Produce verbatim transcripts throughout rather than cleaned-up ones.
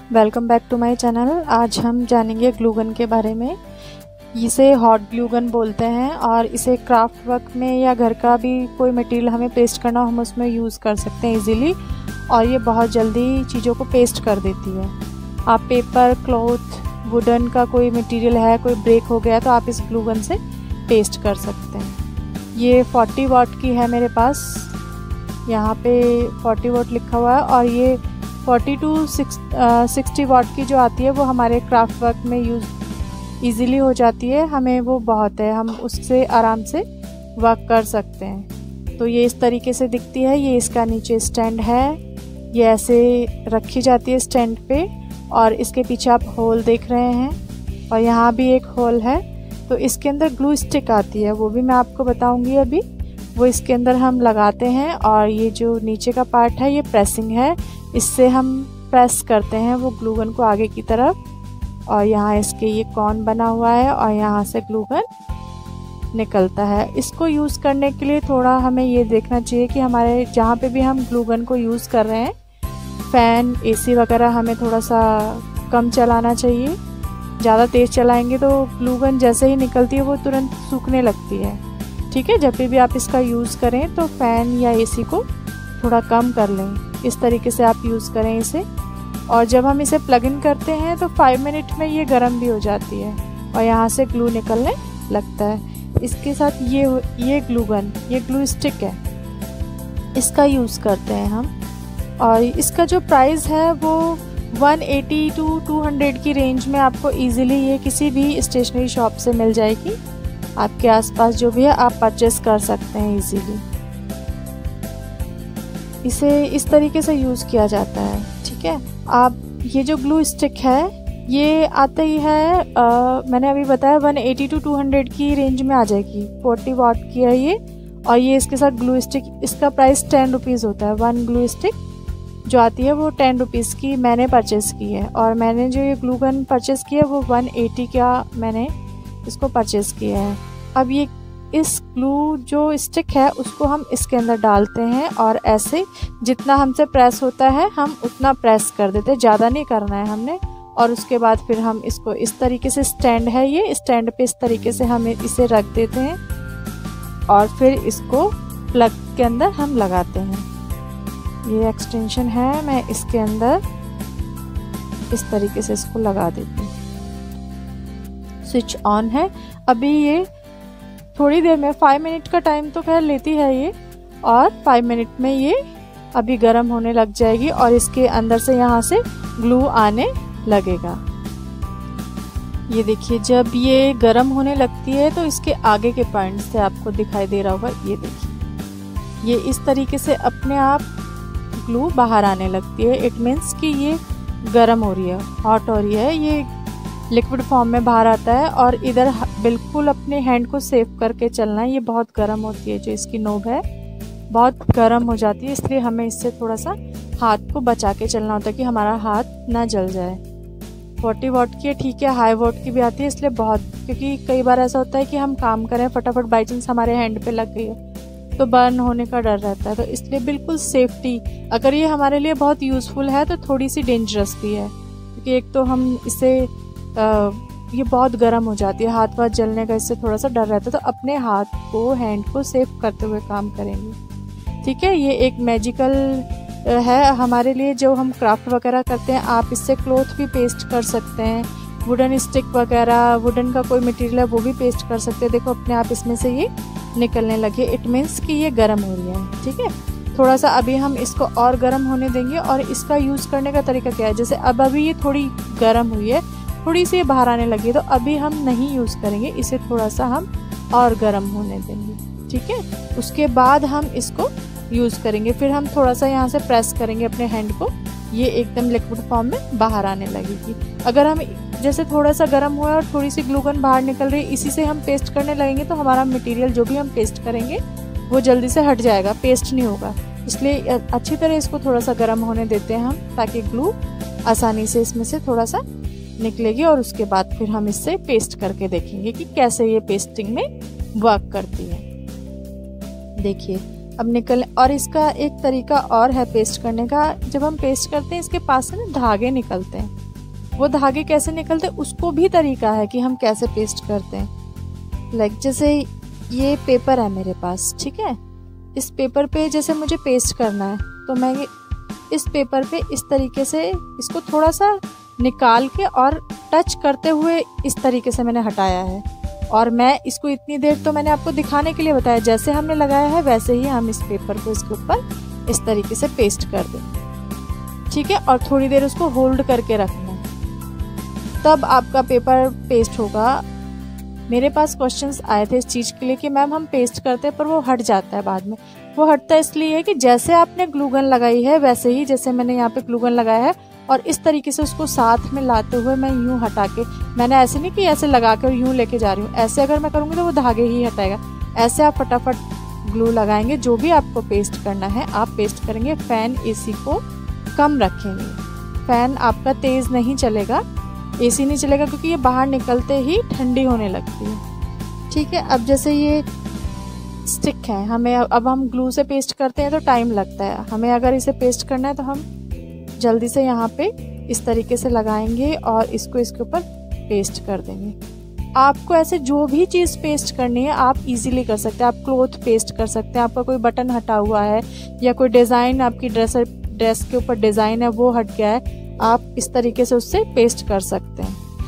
Welcome back to my channel. आज हम जानेंगे ग्लू गन के बारे में। इसे हॉट ग्लू गन बोलते हैं और इसे क्राफ्ट वर्क में या घर का भी कोई मटेरियल हमें पेस्ट करना हो हम उसमें यूज़ कर सकते हैं इजीली, और ये बहुत जल्दी चीज़ों को पेस्ट कर देती है। आप पेपर, क्लॉथ, वुडन का कोई मटेरियल है, कोई ब्रेक हो गया तो आप इस ग्लू गन से पेस्ट कर सकते हैं। ये चालीस वाट की है मेरे पास, यहाँ पे चालीस वाट लिखा हुआ है, और ये चालीस टू साठ वाट की जो आती है वो हमारे क्राफ्ट वर्क में यूज़ इजीली हो जाती है। हमें वो बहुत है, हम उससे आराम से वर्क कर सकते हैं। तो ये इस तरीके से दिखती है। ये इसका नीचे स्टैंड है, ये ऐसे रखी जाती है स्टैंड पे, और इसके पीछे आप होल देख रहे हैं और यहाँ भी एक होल है। तो इसके अंदर ग्लू स्टिक आती है, वो भी मैं आपको बताऊंगी अभी। वो इसके अंदर हम लगाते हैं, और ये जो नीचे का पार्ट है ये प्रेसिंग है, इससे हम प्रेस करते हैं वो ग्लू गन को आगे की तरफ। और यहाँ इसके ये कॉन बना हुआ है और यहाँ से ग्लू गन निकलता है। इसको यूज़ करने के लिए थोड़ा हमें ये देखना चाहिए कि हमारे जहाँ पे भी हम ग्लू गन को यूज़ कर रहे हैं, फ़ैन, एसी वगैरह हमें थोड़ा सा कम चलाना चाहिए। ज़्यादा तेज़ चलाएंगे तो ग्लू गन जैसे ही निकलती है वो तुरंत सूखने लगती है। ठीक है, जब भी आप इसका यूज़ करें तो फ़ैन या एसी को थोड़ा कम कर लें। इस तरीके से आप यूज़ करें इसे। और जब हम इसे प्लग इन करते हैं तो फाइव मिनट में ये गर्म भी हो जाती है और यहाँ से ग्लू निकलने लगता है। इसके साथ ये ये ग्लू गन, ये ग्लू स्टिक है, इसका यूज़ करते हैं हम। और इसका जो प्राइस है वो एक सौ अस्सी टू दो सौ की रेंज में आपको इजीली ये किसी भी स्टेशनरी शॉप से मिल जाएगी। आपके आसपास जो भी है आप परचेस कर सकते हैं इजीली। इसे इस तरीके से यूज़ किया जाता है। ठीक है, आप ये जो ग्लू स्टिक है ये आते ही है, आ, मैंने अभी बताया एक सौ अस्सी टू दो सौ की रेंज में आ जाएगी। चालीस वाट की है ये, और ये इसके साथ ग्लू स्टिक, इसका प्राइस टेन रुपीज़ होता है। वन ग्लू स्टिक जो आती है वो टेन रुपीज़ की मैंने परचेज़ की है, और मैंने जो ये ग्लू गन परचेज़ की है वो वन एटी का मैंने इसको परचेज़ किया है। अब ये इस ग्लू जो स्टिक है उसको हम इसके अंदर डालते हैं, और ऐसे जितना हमसे प्रेस होता है हम उतना प्रेस कर देते हैं, ज़्यादा नहीं करना है हमने। और उसके बाद फिर हम इसको इस तरीके से, स्टैंड है ये, स्टैंड पे इस तरीके से हम इसे रख देते हैं, और फिर इसको प्लग के अंदर हम लगाते हैं। ये एक्सटेंशन है, मैं इसके अंदर इस तरीके से इसको लगा देती हूँ। स्विच ऑन है। अभी ये थोड़ी देर में, फाइव मिनट का टाइम तो खैर लेती है ये, और फाइव मिनट में ये अभी गर्म होने लग जाएगी और इसके अंदर से यहाँ से ग्लू आने लगेगा। ये देखिए, जब ये गर्म होने लगती है तो इसके आगे के पॉइंट से आपको दिखाई दे रहा होगा, ये देखिए, ये इस तरीके से अपने आप ग्लू बाहर आने लगती है। इट मीन्स कि ये गर्म हो रही है, हॉट हो रही है, ये लिक्विड फॉर्म में बाहर आता है। और इधर बिल्कुल अपने हैंड को सेव करके चलना है। ये बहुत गर्म होती है, जो इसकी नोब है बहुत गर्म हो जाती है, इसलिए हमें इससे थोड़ा सा हाथ को बचा के चलना होता है कि हमारा हाथ ना जल जाए। चालीस वाट की है, ठीक है, हाई वाट की भी आती है, इसलिए बहुत, क्योंकि कई बार ऐसा होता है कि हम काम करें फटाफट, बाई चांस हमारे हैंड पे लग गई है तो बर्न होने का डर रहता है। तो इसलिए बिल्कुल सेफ्टी, अगर ये हमारे लिए बहुत यूज़फुल है तो थोड़ी सी डेंजरस भी है, क्योंकि एक तो हम इसे आ, ये बहुत गर्म हो जाती है, हाथ वाथ जलने का इससे थोड़ा सा डर रहता है। तो अपने हाथ को, हैंड को सेफ करते हुए काम करेंगे। ठीक है, ये एक मैजिकल है हमारे लिए जो हम क्राफ्ट वगैरह करते हैं। आप इससे क्लॉथ भी पेस्ट कर सकते हैं, वुडन स्टिक वगैरह, वुडन का कोई मटेरियल है वो भी पेस्ट कर सकते हैं। देखो अपने आप इसमें से ये निकलने लगे, इट मीन्स कि ये गर्म हो रही है। ठीक है, थोड़ा सा अभी हम इसको और गर्म होने देंगे। और इसका यूज़ करने का तरीका क्या है, जैसे अब अभी ये थोड़ी गर्म हुई है, थोड़ी सी बाहर आने लगी, तो अभी हम नहीं यूज़ करेंगे, इसे थोड़ा सा हम और गर्म होने देंगे। ठीक है, उसके बाद हम इसको यूज़ करेंगे। फिर हम थोड़ा सा यहाँ से प्रेस करेंगे अपने हैंड को, ये एकदम लिक्विड फॉर्म में बाहर आने लगेगी। अगर हम जैसे थोड़ा सा गर्म हुआ और थोड़ी सी ग्लू गन बाहर निकल रही है, इसी से हम पेस्ट करने लगेंगे तो हमारा मटेरियल जो भी हम पेस्ट करेंगे वो जल्दी से हट जाएगा, पेस्ट नहीं होगा। इसलिए अच्छी तरह इसको थोड़ा सा गर्म होने देते हैं हम, ताकि ग्लू आसानी से इसमें से थोड़ा सा निकलेगी। और उसके बाद फिर हम इससे पेस्ट करके देखेंगे कि कैसे ये पेस्टिंग में वर्क करती है। देखिए अब निकल, और इसका एक तरीका और है पेस्ट करने का। जब हम पेस्ट करते हैं इसके पास से ना धागे निकलते हैं, वो धागे कैसे निकलते उसको भी तरीका है कि हम कैसे पेस्ट करते हैं। लाइक जैसे ये पेपर है मेरे पास, ठीक है, इस पेपर पे जैसे मुझे पेस्ट करना है तो मैं ये इस पेपर पे इस तरीके से इसको थोड़ा सा निकाल के और टच करते हुए इस तरीके से मैंने हटाया है। और मैं इसको इतनी देर तो मैंने आपको दिखाने के लिए बताया, जैसे हमने लगाया है वैसे ही हम इस पेपर को इसके ऊपर इस तरीके से पेस्ट कर दें, ठीक है। और थोड़ी देर उसको होल्ड करके रखना, तब आपका पेपर पेस्ट होगा। मेरे पास क्वेश्चंस आए थे इस चीज़ के लिए कि मैम हम पेस्ट करते हैं पर वो हट जाता है बाद में। वो हटता है इसलिए कि जैसे आपने ग्लू गन लगाई है वैसे ही, जैसे मैंने यहाँ पे ग्लू गन लगाया है और इस तरीके से उसको साथ में लाते हुए मैं यूं हटा के, मैंने ऐसे नहीं कि ऐसे लगा कर यूं लेके जा रही हूँ, ऐसे अगर मैं करूँगी तो वो धागे ही हटाएगा। ऐसे आप फटाफट ग्लू लगाएंगे, जो भी आपको पेस्ट करना है आप पेस्ट करेंगे। फैन एसी को कम रखेंगे, फैन आपका तेज़ नहीं चलेगा, एसी नहीं चलेगा, क्योंकि ये बाहर निकलते ही ठंडी होने लगती है, ठीक है। अब जैसे ये स्टिक है, हमें अब हम ग्लू से पेस्ट करते हैं तो टाइम लगता है, हमें अगर इसे पेस्ट करना है तो हम जल्दी से यहाँ पे इस तरीके से लगाएंगे और इसको इसके ऊपर पेस्ट कर देंगे। आपको ऐसे जो भी चीज़ पेस्ट करनी है आप इजीली कर सकते हैं। आप क्लॉथ पेस्ट कर सकते हैं, आपका कोई बटन हटा हुआ है या कोई डिज़ाइन आपकी ड्रेस ड्रेस के ऊपर डिज़ाइन है वो हट गया है, आप इस तरीके से उससे पेस्ट कर सकते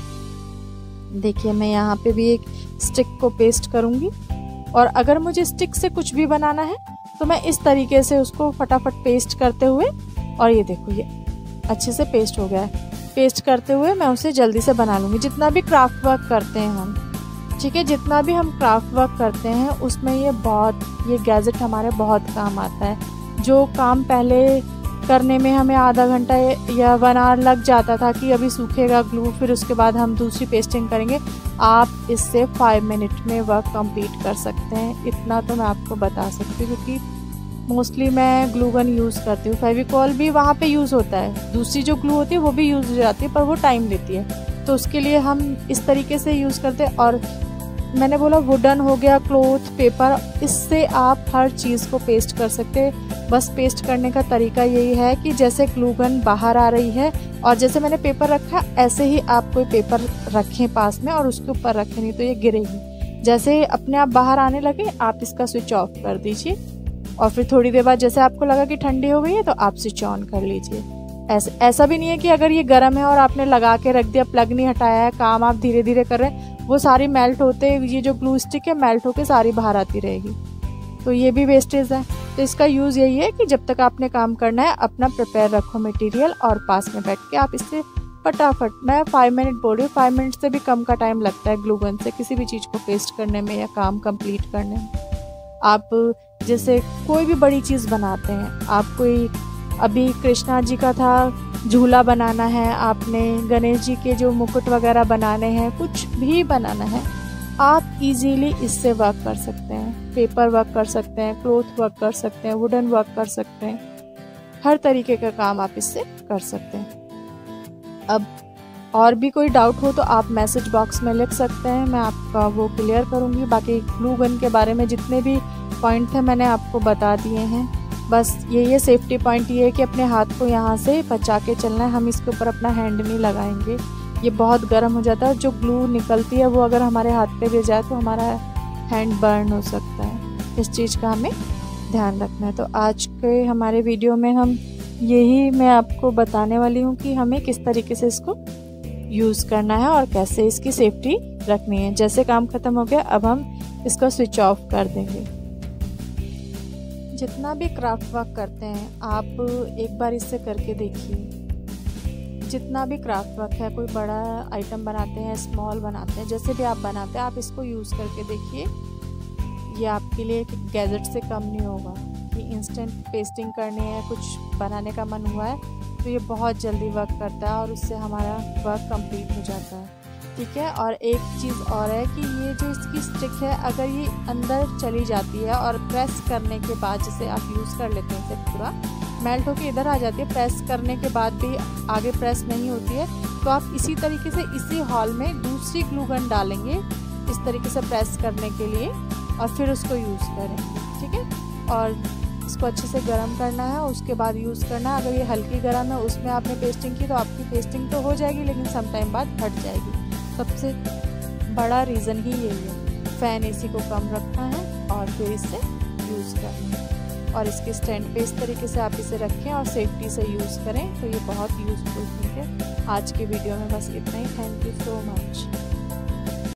हैं। देखिए मैं यहाँ पे भी एक स्टिक को पेस्ट करूँगी, और अगर मुझे स्टिक से कुछ भी बनाना है तो मैं इस तरीके से उसको फटाफट पेस्ट करते हुए, और ये देखो ये अच्छे से पेस्ट हो गया है, पेस्ट करते हुए मैं उसे जल्दी से बना लूँगी। जितना भी क्राफ्ट वर्क करते हैं हम, ठीक है, जितना भी हम क्राफ्ट वर्क करते हैं उसमें ये बहुत ये गैजेट हमारे बहुत काम आता है। जो काम पहले करने में हमें आधा घंटा या वन आवर लग जाता था कि अभी सूखेगा ग्लू फिर उसके बाद हम दूसरी पेस्टिंग करेंगे, आप इससे फाइव मिनट में वर्क कंप्लीट कर सकते हैं। इतना तो मैं आपको बता सकती हूँ, क्योंकि मोस्टली मैं ग्लू गन यूज़ करती हूँ। फेविकॉल भी वहाँ पे यूज़ होता है, दूसरी जो ग्लू होती है वो भी यूज़ हो जाती है, पर वो टाइम लेती है, तो उसके लिए हम इस तरीके से यूज़ करते हैं। और मैंने बोला वुडन हो गया, क्लॉथ, पेपर, इससे आप हर चीज़ को पेस्ट कर सकते हैं। बस पेस्ट करने का तरीका यही है कि जैसे ग्लू गन बाहर आ रही है और जैसे मैंने पेपर रखा ऐसे ही आप कोई पेपर रखें पास में और उसके ऊपर रखें, नहीं तो ये गिरेगी। जैसे अपने आप बाहर आने लगे आप इसका स्विच ऑफ कर दीजिए, और फिर थोड़ी देर बाद जैसे आपको लगा कि ठंडी हो गई है तो आप स्विच ऑन कर लीजिए। ऐसा ऐसा भी नहीं है कि अगर ये गर्म है और आपने लगा के रख दिया, प्लग नहीं हटाया है, काम आप धीरे धीरे कर रहे हैं, वो सारी मेल्ट होते, ये जो ग्लू स्टिक है मेल्ट होके सारी बाहर आती रहेगी, तो ये भी वेस्टेज है। तो इसका यूज़ यही है कि जब तक आपने काम करना है अपना प्रिपेयर रखो मटेरियल, और पास में बैठ के आप इससे फटाफट, मैं फाइव मिनट बोल रही हूँ, फाइव मिनट से भी कम का टाइम लगता है ग्लू गन से किसी भी चीज़ को पेस्ट करने में या काम कंप्लीट करने में। आप जैसे कोई भी बड़ी चीज़ बनाते हैं, आप कोई अभी कृष्णा जी का था झूला बनाना है, आपने गणेश जी के जो मुकुट वगैरह बनाने हैं, कुछ भी बनाना है, आप इजीली इससे वर्क कर सकते हैं। पेपर वर्क कर सकते हैं, क्लॉथ वर्क कर सकते हैं, वुडन वर्क कर सकते हैं, हर तरीके का काम आप इससे कर सकते हैं। अब और भी कोई डाउट हो तो आप मैसेज बॉक्स में लिख सकते हैं, मैं आपका वो क्लियर करूँगी। बाकी ग्लू गन के बारे में जितने भी पॉइंट थे मैंने आपको बता दिए हैं। बस ये ये सेफ्टी पॉइंट ये है कि अपने हाथ को यहाँ से बचा के चलना है, हम इसके ऊपर अपना हैंड नहीं लगाएंगे, ये बहुत गर्म हो जाता है। जो ग्लू निकलती है वो अगर हमारे हाथ पे गिर जाए तो हमारा हैंड बर्न हो सकता है, इस चीज़ का हमें ध्यान रखना है। तो आज के हमारे वीडियो में हम यही मैं आपको बताने वाली हूँ कि हमें किस तरीके से इसको यूज़ करना है और कैसे इसकी सेफ्टी रखनी है। जैसे काम ख़त्म हो गया अब हम इसका स्विच ऑफ कर देंगे। जितना भी क्राफ्ट वर्क करते हैं आप एक बार इससे करके देखिए। जितना भी क्राफ्ट वर्क है, कोई बड़ा आइटम बनाते हैं, स्मॉल बनाते हैं, जैसे भी आप बनाते हैं, आप इसको यूज़ करके देखिए। ये आपके लिए एक गैजेट से कम नहीं होगा कि इंस्टेंट पेस्टिंग करनी है, कुछ बनाने का मन हुआ है तो ये बहुत जल्दी वर्क करता है और उससे हमारा वर्क कंप्लीट हो जाता है, ठीक है। और एक चीज़ और है कि ये जो इसकी स्टिक है, अगर ये अंदर चली जाती है और प्रेस करने के बाद, जैसे आप यूज़ कर लेते हैं इसे, पूरा मेल्ट होके इधर आ जाती है, प्रेस करने के बाद भी आगे प्रेस नहीं होती है, तो आप इसी तरीके से इसी हॉल में दूसरी ग्लू गन डालेंगे इस तरीके से प्रेस करने के लिए और फिर उसको यूज़ करेंगे, ठीक है। और इसको अच्छे से गर्म करना है, उसके बाद यूज़ करना है। अगर ये हल्की गर्म है उसमें आपने पेस्टिंग की तो आपकी पेस्टिंग तो हो जाएगी लेकिन सम टाइम बाद हट जाएगी। सबसे बड़ा रीज़न ही यही है, फ़ैन एसी को कम रखना है और फिर इससे यूज़ करना है। और इसके स्टैंड पे इस तरीके से आप इसे रखें और सेफ्टी से यूज़ करें तो ये बहुत यूज़फुल थिंग है। आज के वीडियो में बस इतना ही। Thank you so much.